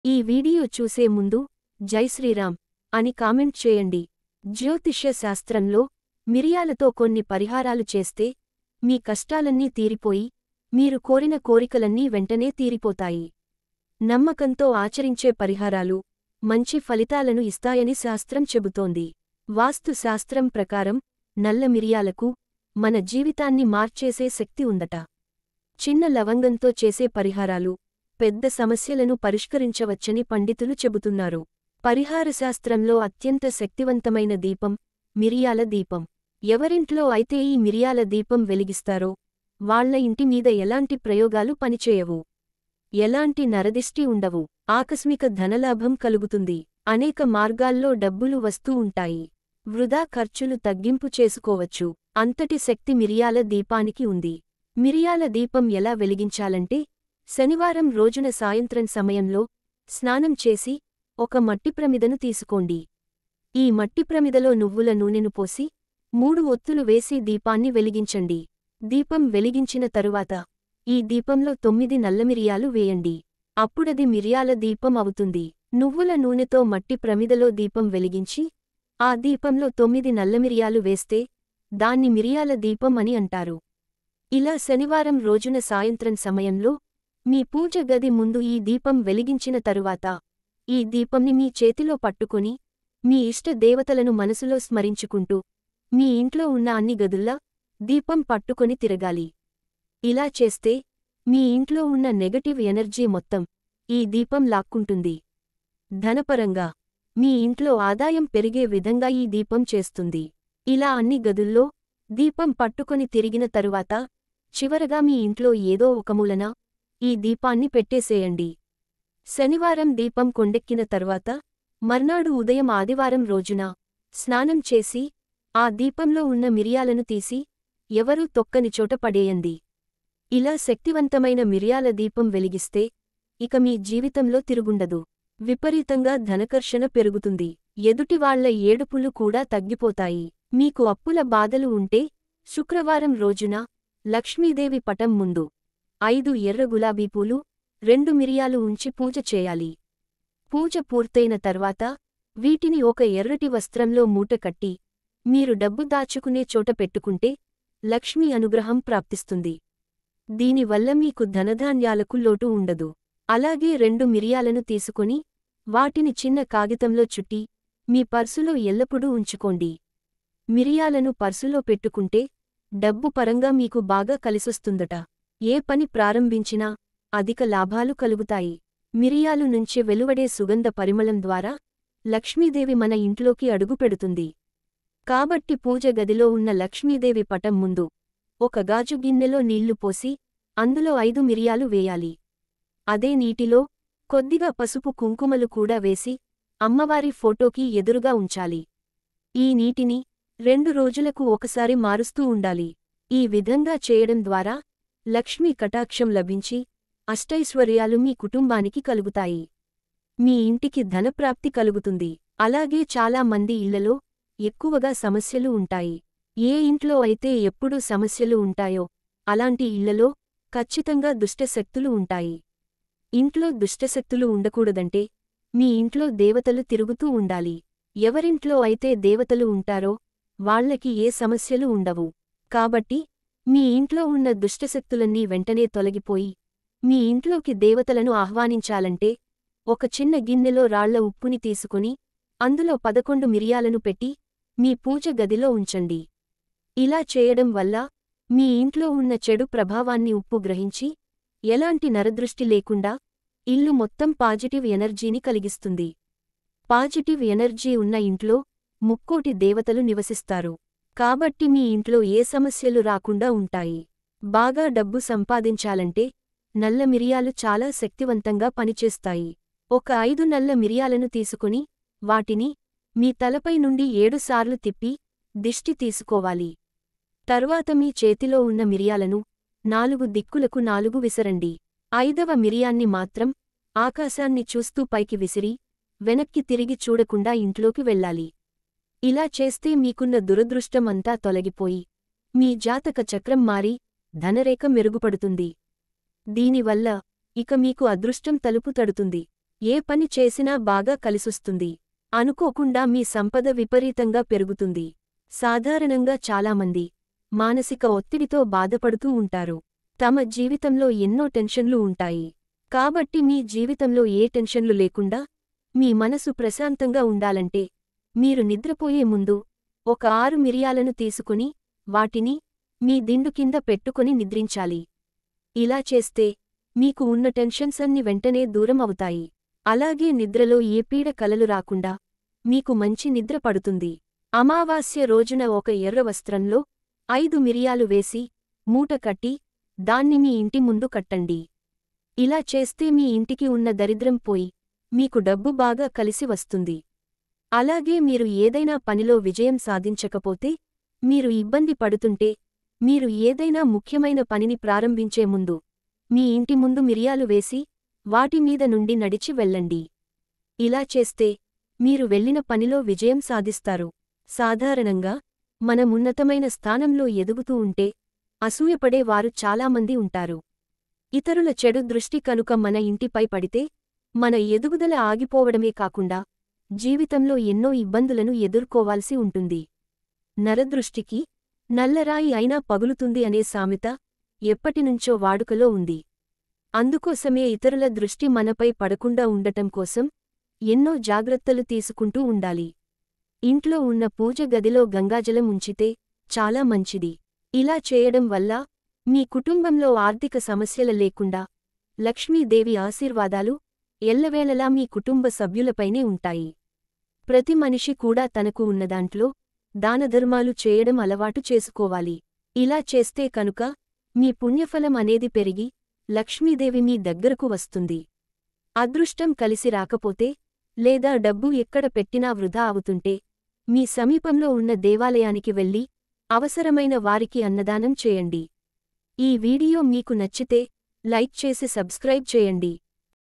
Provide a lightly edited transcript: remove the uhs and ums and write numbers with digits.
ఈ వీడియో చూసే ముందు జై శ్రీరామ్ అని కామెంట్ చేయండి. జ్యోతిష్య శాస్త్రంలో మిరియాలతో కొన్ని పరిహారాలు చేస్తే మీ కష్టాలన్నీ తీరిపోయి మీరు కోరిన కోరికలన్నీ వెంటనే తీరిపోతాయి. నమ్మకంతో ఆచరించే పరిహారాలు మంచి ఫలితాలను ఇస్తాయని శాస్త్రం చెబుతోంది. వాస్తు శాస్త్రం ప్రకారం నల్ల మిరియాలకు మన జీవితాన్ని మార్చేసే శక్తి ఉందట. చిన్న లవంగంతో చేసే పరిహారాలు పెద్ద సమస్యలను పరిష్కరించవచ్చని పండితులు చెబుతున్నారు. పరిహారశాస్త్రంలో అత్యంత శక్తివంతమైన దీపం మిరియాల దీపం. ఎవరింట్లో అయితే ఈ మిరియాల దీపం వెలిగిస్తారో వాళ్ల ఇంటి మీద ఎలాంటి ప్రయోగాలు పనిచేయవు, ఎలాంటి నరదిష్టి ఉండవు, ఆకస్మిక ధనలాభం కలుగుతుంది, అనేక మార్గాల్లో డబ్బులు వస్తూ ఉంటాయి, వృధా ఖర్చులు తగ్గింపు చేసుకోవచ్చు. అంతటి శక్తి మిరియాల దీపానికి ఉంది. మిరియాల దీపం ఎలా వెలిగించాలంటే శనివారం రోజున సాయంత్రం సమయంలో స్నానం చేసి ఒక మట్టి ప్రమిదను తీసుకోండి. ఈ మట్టి ప్రమిదలో నువ్వుల నూనెను పోసి 3 ఒత్తులు వేసి దీపాన్ని వెలిగించండి. దీపం వెలిగించిన తరువాత ఈ దీపంలో 9 నల్లమిరియాలు వేయండి. అప్పుడది మిరియాల దీపం అవుతుంది. నువ్వుల నూనెతో మట్టి ప్రమిదలో దీపం వెలిగించి ఆ దీపంలో 9 నల్లమిరియాలు వేస్తే దాన్ని మిరియాల దీపం అని అంటారు. ఇలా శనివారం రోజున సాయంత్రం సమయంలో మీ పూజ గది ముందు ఈ దీపం వెలిగించిన తరువాత ఈ దీపంని మీ చేతిలో పట్టుకొని మీ ఇష్ట దేవతలను మనసులో స్మరించుకుంటూ మీ ఇంట్లో ఉన్న అన్ని గదుల్లా దీపం పట్టుకొని తిరగాలి. ఇలా చేస్తే మీ ఇంట్లో ఉన్న నెగటివ్ ఎనర్జీ మొత్తం ఈ దీపం లాక్కుంటుంది. ధనపరంగా మీ ఇంట్లో ఆదాయం పెరిగే విధంగా ఈ దీపం చేస్తుంది. ఇలా అన్ని గదుల్లో దీపం పట్టుకొని తిరిగిన తరువాత చివరగా మీ ఇంట్లో ఏదో ఒక మూలన ఈ దీపాన్ని పెట్టేసేయండి. శనివారం దీపం కొండెక్కిన తర్వాత మర్నాడు ఉదయం ఆదివారం రోజున స్నానం చేసి ఆ దీపంలో ఉన్న మిరియాలను తీసి ఎవరూ తొక్కని చోట పడేయండి. ఇలా శక్తివంతమైన మిరియాల దీపం వెలిగిస్తే ఇక మీ జీవితంలో తిరుగుండదు. విపరీతంగా ధనకర్షణ పెరుగుతుంది. ఎదుటివాళ్ల ఏడుపులు కూడా తగ్గిపోతాయి. మీకు అప్పుల బాధలు ఉంటే శుక్రవారం రోజున లక్ష్మీదేవి పటం ముందు 5 ఎర్ర గులాబీ పూలు 2 మిరియాలు ఉంచి పూజ చేయాలి. పూజ పూర్తయిన తర్వాత వీటిని ఒక ఎర్రటి వస్త్రంలో మూట కట్టి మీరు డబ్బు దాచుకునే చోట పెట్టుకుంటే లక్ష్మీ అనుగ్రహం ప్రాప్తిస్తుంది. దీనివల్ల మీకు ధనధాన్యాలకు లోటు ఉండదు. అలాగే 2 మిరియాలను తీసుకొని వాటిని చిన్న కాగితంలో చుట్టి మీ పర్సులో ఎల్లప్పుడూ ఉంచుకోండి. మిరియాలను పర్సులో పెట్టుకుంటే డబ్బు పరంగా మీకు బాగా కలిసొస్తుందట. ఏ పని ప్రారంభించినా అధిక లాభాలు కలుగుతాయి. మిరియాలు నుంచి వెలువడే సుగంధ పరిమళం ద్వారా లక్ష్మీదేవి మన ఇంట్లోకి అడుగుపెడుతుంది. కాబట్టి పూజ గదిలో ఉన్న లక్ష్మీదేవి పటం ముందు ఒక గాజు గిన్నెలో నీళ్లు పోసి అందులో 5 మిరియాలు వేయాలి. అదే నీటిలో కొద్దిగా పసుపు కుంకుమలు కూడా వేసి అమ్మవారి ఫోటోకి ఎదురుగా ఉంచాలి. ఈ నీటిని 2 రోజులకు ఒకసారి మారుస్తూ ఉండాలి. ఈ విధంగా చేయడం ద్వారా లక్ష్మీ కటాక్షం లభించి అష్టైశ్వర్యాలు మీ కుటుంబానికి కలుగుతాయి. మీ ఇంటికి ధనప్రాప్తి కలుగుతుంది. అలాగే చాలా మంది ఇళ్లలో ఎక్కువగా సమస్యలు ఉంటాయి. ఏ ఇంట్లో అయితే ఎప్పుడూ సమస్యలు ఉంటాయో అలాంటి ఇళ్లలో ఖచ్చితంగా దుష్టశక్తులు ఉంటాయి. ఇంట్లో దుష్టశక్తులు ఉండకూడదంటే మీ ఇంట్లో దేవతలు తిరుగుతూ ఉండాలి. ఎవరింట్లో అయితే దేవతలు ఉంటారో వాళ్లకి ఏ సమస్యలు ఉండవు. కాబట్టి మీ ఇంట్లో ఉన్న దుష్టశక్తులన్నీ వెంటనే తొలగిపోయి మీ ఇంట్లోకి దేవతలను ఆహ్వానించాలంటే ఒక చిన్న గిన్నెలో రాళ్ల ఉప్పుని తీసుకుని అందులో 11 మిరియాలను పెట్టి మీ పూజ గదిలో ఉంచండి. ఇలా చేయడం వల్ల మీ ఇంట్లో ఉన్న చెడు ప్రభావాన్ని ఉప్పు గ్రహించి ఎలాంటి నరదృష్టి లేకుండా ఇల్లు మొత్తం పాజిటివ్ ఎనర్జీని కలిగిస్తుంది. పాజిటివ్ ఎనర్జీ ఉన్న ఇంట్లో ముక్కోటి దేవతలు నివసిస్తారు. కాబట్టి మీ ఇంట్లో ఏ సమస్యలు రాకుండా ఉంటాయి. బాగా డబ్బు సంపాదించాలంటే నల్ల మిరియాలు చాలా శక్తివంతంగా పనిచేస్తాయి. ఒక 5 నల్ల మిరియాలను తీసుకుని వాటిని మీ తలపై నుండి 7 సార్లు తిప్పి దిష్టి తీసుకోవాలి. తర్వాత మీ చేతిలో ఉన్న మిరియాలను 4 దిక్కులకు 4 విసరండి. 5వ మిరియాన్ని మాత్రం ఆకాశాన్ని చూస్తూ పైకి విసిరి వెనక్కి తిరిగి చూడకుండా ఇంట్లోకి వెళ్ళాలి. ఇలా చేస్తే మీకున్న దురదృష్టం అంతా తొలగిపోయి మీ జాతక చక్రం మారి ధనరేఖ మెరుగుపడుతుంది. దీనివల్ల ఇక మీకు అదృష్టం తలుపు తడుతుంది. ఏ పని చేసినా బాగా కలిసొస్తుంది. అనుకోకుండా మీ సంపద విపరీతంగా పెరుగుతుంది. సాధారణంగా చాలామంది మానసిక ఒత్తిడితో బాధపడుతూ ఉంటారు. తమ జీవితంలో ఎన్నో టెన్షన్లు ఉంటాయి. కాబట్టి మీ జీవితంలో ఏ టెన్షన్లు లేకుండా మీ మనసు ప్రశాంతంగా ఉండాలంటే మీరు నిద్రపోయే ముందు ఒక 6 మిరియాలను తీసుకుని వాటిని మీ దిండు కింద పెట్టుకొని నిద్రించాలి. ఇలా చేస్తే మీకు ఉన్న టెన్షన్స్ అన్ని వెంటనే దూరం అవుతాయి. అలాగే నిద్రలో ఏ పీడ కలలు రాకుండా మీకు మంచి నిద్ర పడుతుంది. అమావాస్య రోజున ఒక ఎర్ర వస్త్రంలో 5 మిరియాలు వేసి మూట కట్టి దాన్ని మీ ఇంటి ముందు కట్టండి. ఇలా చేస్తే మీ ఇంటికి ఉన్న దరిద్రం పోయి మీకు డబ్బు బాగా కలిసి వస్తుంది. అలాగే మీరు ఏదైనా పనిలో విజయం సాధించకపోతే, మీరు ఇబ్బంది పడుతుంటే, మీరు ఏదైనా ముఖ్యమైన పనిని ప్రారంభించే ముందు మీ ఇంటి ముందు మిరియాలు వేసి వాటి మీద నుండి నడిచి వెళ్ళండి. ఇలా చేస్తే మీరు వెళ్ళిన పనిలో విజయం సాధిస్తారు. సాధారణంగా మనమున్నతమైన స్థానంలో ఎదుగుతూ ఉంటే అసూయపడే వారు చాలామంది ఉంటారు. ఇతరుల చెడు దృష్టి కనుక మన ఇంటిపై పడితే మన ఎదుగుదల ఆగిపోవడమే కాకుండా జీవితంలో ఎన్నో ఇబ్బందులను ఎదుర్కోవాల్సి ఉంటుంది. నరదృష్టికి నల్లరాయి అయినా పగులుతుంది అనే సామెత ఎప్పటినుంచో వాడుకలో ఉంది. అందుకోసమే ఇతరుల దృష్టి మనపై పడకుండా ఉండటం కోసం ఎన్నో జాగ్రత్తలు తీసుకుంటూ ఉండాలి. ఇంట్లో ఉన్న పూజ గదిలో గంగాజలం ఉంచితే చాలా మంచిది. ఇలా చేయడం వల్ల మీ కుటుంబంలో ఆర్థిక సమస్యల లేకుండా లక్ష్మీదేవి ఆశీర్వాదాలు ఎల్లవేళలా మీ కుటుంబ సభ్యులపైనే ఉంటాయి. ప్రతి మనిషి కూడా తనకు ఉన్నదాంట్లో దానధర్మాలు చేయడం అలవాటు చేసుకోవాలి. ఇలా చేస్తే కనుక మీ పుణ్యఫలం అనేది పెరిగి లక్ష్మీదేవి మీ దగ్గరకు వస్తుంది. అదృష్టం కలిసి రాకపోతే లేదా డబ్బు ఎక్కడ పెట్టినా వృధా అవుతుంటే మీ సమీపంలో ఉన్న దేవాలయానికి వెళ్ళి అవసరమైన వారికి అన్నదానం చేయండి. ఈ వీడియో మీకు నచ్చితే లైక్ చేసి సబ్స్క్రైబ్ చేయండి.